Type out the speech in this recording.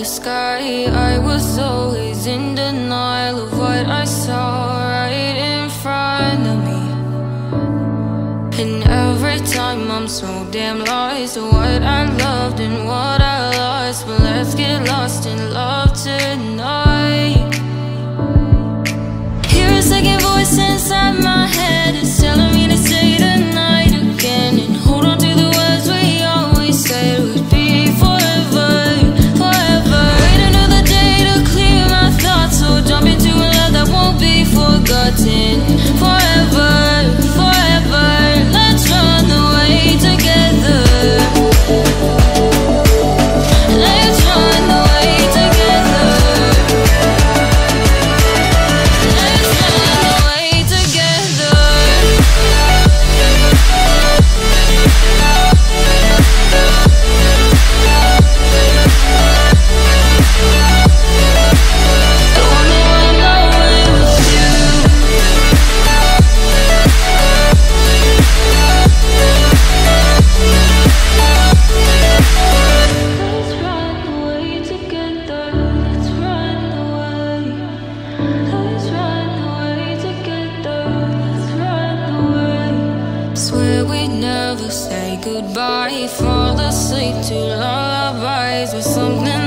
sky. I was always in denial of what I saw right in front of me. And every time I'm so damn lost to what I loved and what I lost. But let's get lost in love tonight. Hear a second voice inside my head, it's telling me to stay tonight again, and hold on to the words we always said would be forever, forever. Wait another day to clear my thoughts, so jump into a love that won't be forgotten. Forever, forever, let's run away together. Let's run away together. Let's run away together. I wanna run away with you. Let's run away together. Let's run away. Let's run away together. Let's run away. Swear we'd never say goodbye. Fall asleep to lullabies with something